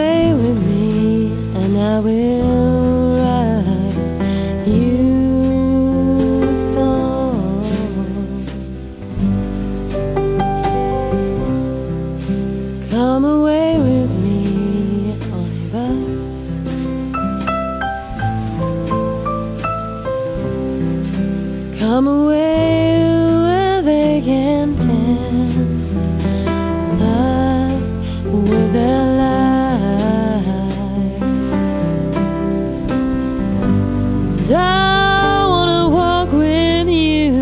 away with me, and I will write you a song. Come away with me on a bus. Come away where they can tempt us with their lies. And I wanna walk with you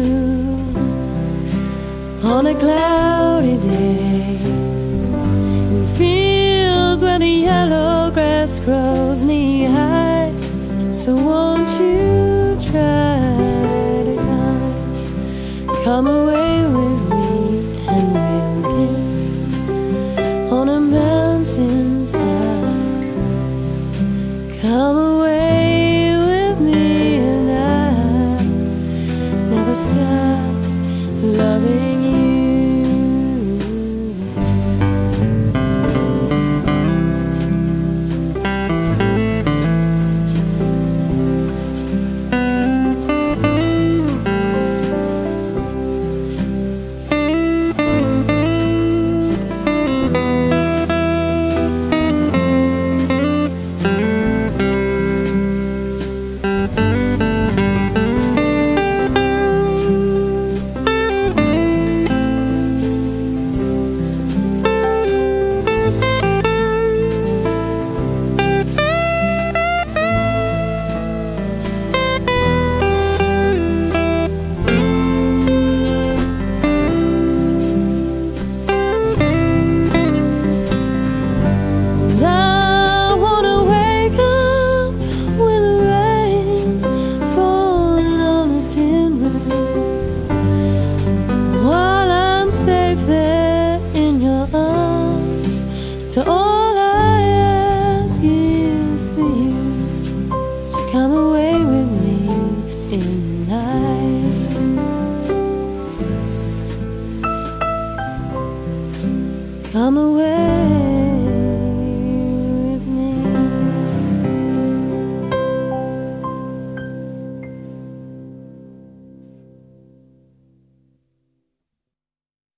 on a cloudy day in fields where the yellow grass grows knee high. So won't you try to come away